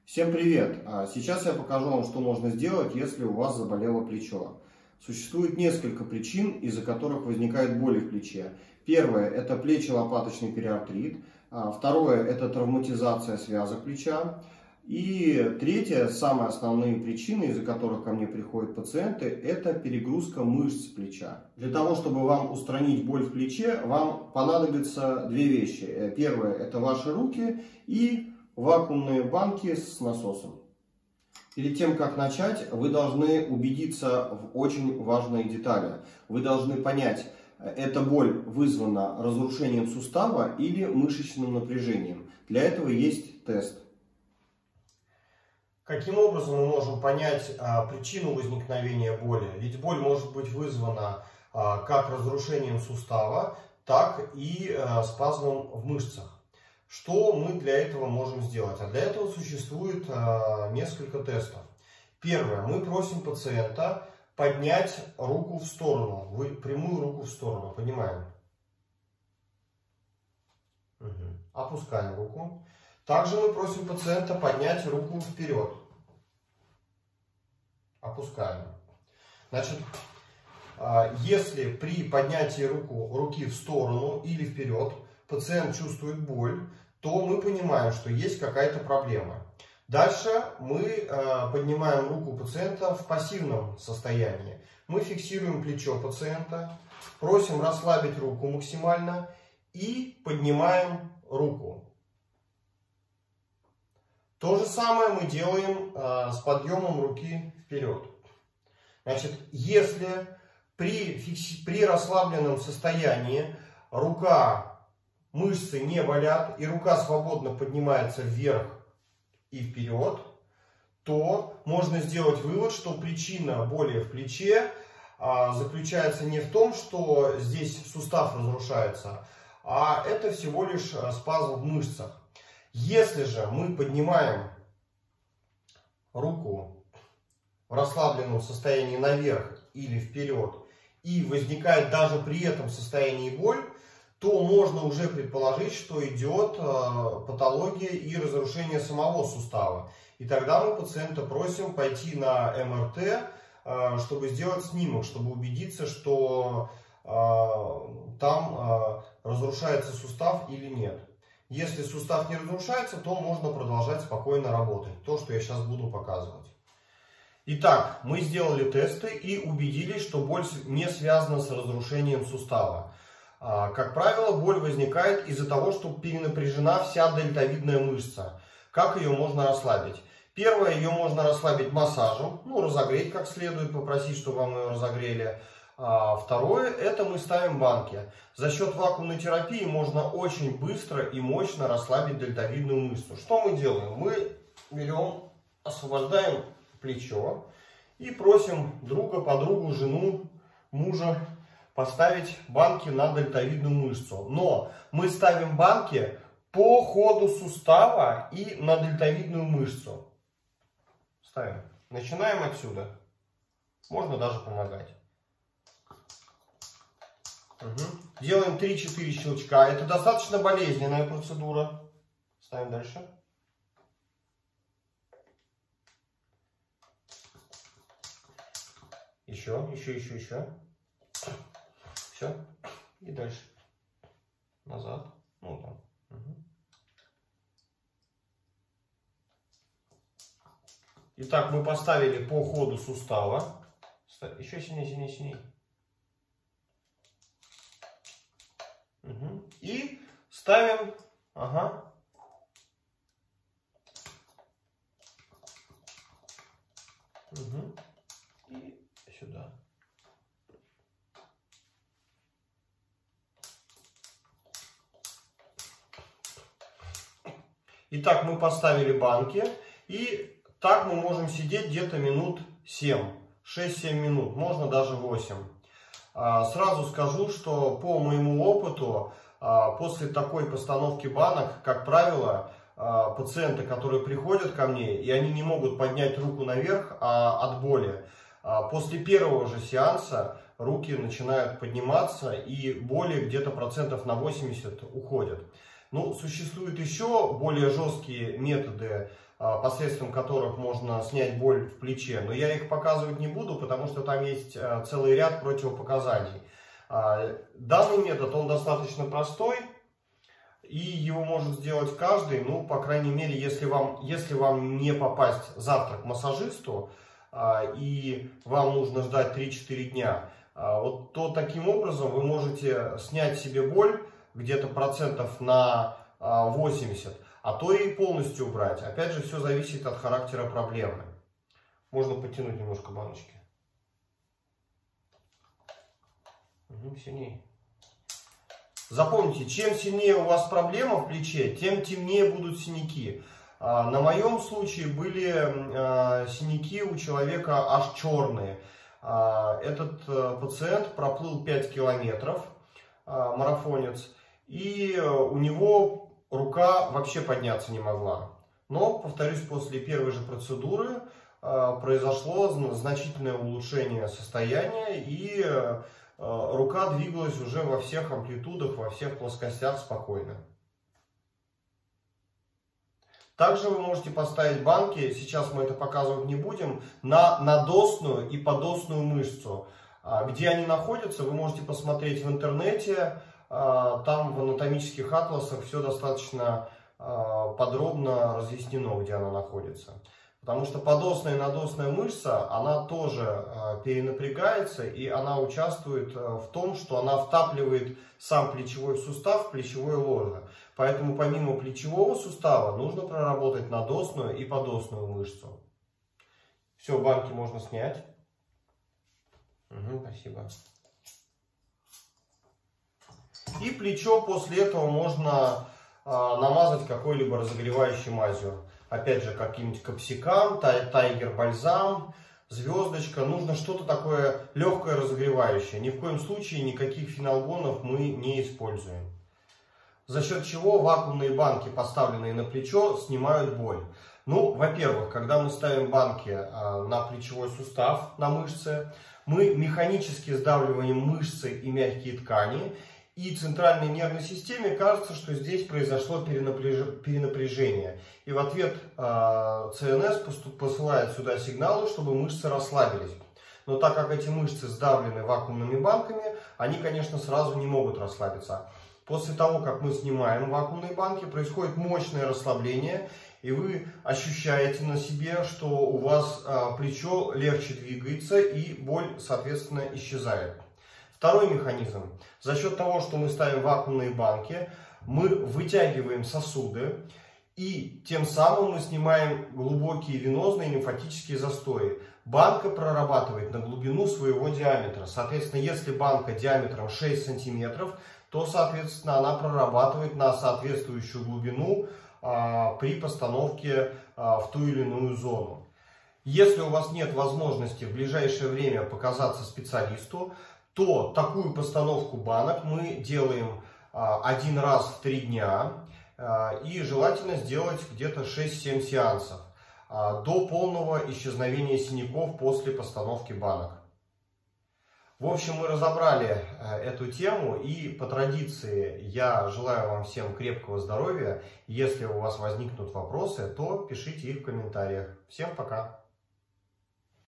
Всем привет! Сейчас я покажу вам, что можно сделать, если у вас заболело плечо. Существует несколько причин, из-за которых возникает боль в плече. Первое – это плечо-лопаточный периартрит. Второе – это травматизация связок плеча. И третье, самые основные причины, из-за которых ко мне приходят пациенты, это перегрузка мышц плеча. Для того, чтобы вам устранить боль в плече, вам понадобятся две вещи. Первое – это ваши руки и вакуумные банки с насосом. Перед тем, как начать, вы должны убедиться в очень важной детали. Вы должны понять, эта боль вызвана разрушением сустава или мышечным напряжением. Для этого есть тест. Каким образом мы можем понять причину возникновения боли? Ведь боль может быть вызвана как разрушением сустава, так и спазмом в мышцах. Что мы для этого можем сделать? А для этого существует несколько тестов. Первое. Мы просим пациента поднять руку в сторону. Прямую руку в сторону. Поднимаем. Опускаем руку. Также мы просим пациента поднять руку вперед. Опускаем. Значит, если при поднятии руки в сторону или вперед пациент чувствует боль, то мы понимаем, что есть какая-то проблема. Дальше мы поднимаем руку пациента в пассивном состоянии. Мы фиксируем плечо пациента, просим расслабить руку максимально и поднимаем руку. То же самое мы делаем с подъемом руки вперед. Значит, если при расслабленном состоянии мышцы не болят, и рука свободно поднимается вверх и вперед, то можно сделать вывод, что причина боли в плече заключается не в том, что здесь сустав разрушается, а это всего лишь спазм в мышцах. Если же мы поднимаем руку в расслабленном состоянии наверх или вперед, и возникает даже при этом состоянии боль, то можно уже предположить, что идет патология и разрушение самого сустава. И тогда мы пациента просим пойти на МРТ, чтобы сделать снимок, чтобы убедиться, что там разрушается сустав или нет. Если сустав не разрушается, то можно продолжать спокойно работать. То, что я сейчас буду показывать. Итак, мы сделали тесты и убедились, что боль не связана с разрушением сустава. Как правило, боль возникает из-за того, что перенапряжена вся дельтовидная мышца. Как ее можно расслабить? Первое, ее можно расслабить массажем, разогреть как следует, попросить, чтобы вам ее разогрели. Второе, это мы ставим банки. За счет вакуумной терапии можно очень быстро и мощно расслабить дельтовидную мышцу. Что мы делаем? Мы берем, освобождаем плечо и просим друга, подругу, жену, мужа поставить банки на дельтовидную мышцу. Но мы ставим банки по ходу сустава и на дельтовидную мышцу. Ставим. Начинаем отсюда. Можно даже помогать. Делаем 3-4 щелчка. Это достаточно болезненная процедура. Ставим дальше. Еще. Все. И дальше. Назад. Там. Итак, мы поставили по ходу сустава. Еще сильнее. И ставим. И сюда. Итак, мы поставили банки, и так мы можем сидеть где-то минут 7, 6-7 минут, можно даже 8. Сразу скажу, что по моему опыту, после такой постановки банок, как правило, пациенты, которые приходят ко мне, и они не могут поднять руку наверх от боли, после первого же сеанса руки начинают подниматься, и боли где-то процентов на 80 уходят. Существуют еще более жесткие методы посредством которых можно снять боль в плече. Но я их показывать не буду, потому что там есть целый ряд противопоказаний. Данный метод, он достаточно простой, и его может сделать каждый, ну, по крайней мере, если вам не попасть завтра к массажисту, и вам нужно ждать 3-4 дня, вот то таким образом вы можете снять себе боль где-то процентов на 80, а то и полностью убрать. Опять же, все зависит от характера проблемы. Можно подтянуть немножко баночки. Сильнее. Запомните, чем сильнее у вас проблема в плече, тем темнее будут синяки. На моем случае были синяки у человека аж черные. Этот пациент проплыл 5 километров, марафонец, и у него рука вообще подняться не могла. Но, повторюсь, после первой же процедуры произошло значительное улучшение состояния, и рука двигалась уже во всех амплитудах, во всех плоскостях спокойно. Также вы можете поставить банки, сейчас мы это показывать не будем, на надосную и подосную мышцу. Где они находятся, вы можете посмотреть в интернете, там в анатомических атласах все достаточно подробно разъяснено, где она находится. Потому что подосная и надосная мышца, она тоже перенапрягается, и она участвует в том, что она втапливает сам плечевой сустав в плечевое ложе. Поэтому помимо плечевого сустава нужно проработать надосную и подосную мышцу. Все, банки можно снять. Спасибо. И плечо после этого можно намазать какой-либо разогревающей мазью. Опять же, каким-нибудь капсикам, тайгер бальзам, звездочка. Нужно что-то такое легкое, разогревающее. Ни в коем случае никаких фенолгонов мы не используем. За счет чего вакуумные банки, поставленные на плечо, снимают боль. Ну, во-первых, когда мы ставим банки на плечевой сустав, на мышцы, мы механически сдавливаем мышцы и мягкие ткани. И центральной нервной системе кажется, что здесь произошло перенапряжение. И в ответ ЦНС посылает сюда сигналы, чтобы мышцы расслабились. Но так как эти мышцы сдавлены вакуумными банками, они, конечно, сразу не могут расслабиться. После того, как мы снимаем вакуумные банки, происходит мощное расслабление. И вы ощущаете на себе, что у вас плечо легче двигается и боль, соответственно, исчезает. Второй механизм. За счет того, что мы ставим вакуумные банки, мы вытягиваем сосуды, и тем самым мы снимаем глубокие венозные лимфатические застои. Банка прорабатывает на глубину своего диаметра. Соответственно, если банка диаметром 6 см, то, соответственно, она прорабатывает на соответствующую глубину при постановке в ту или иную зону. Если у вас нет возможности в ближайшее время показаться специалисту, то такую постановку банок мы делаем один раз в 3 дня, и желательно сделать где-то 6-7 сеансов до полного исчезновения синяков после постановки банок. В общем, мы разобрали эту тему, и по традиции я желаю вам всем крепкого здоровья. Если у вас возникнут вопросы, то пишите их в комментариях. Всем пока!